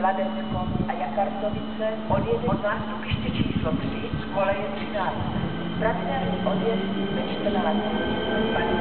Hladecko a Jakartovice odjede od nástupiště číslo 3 z koleje 13. Pravidelný odjezd ve 14 hodin.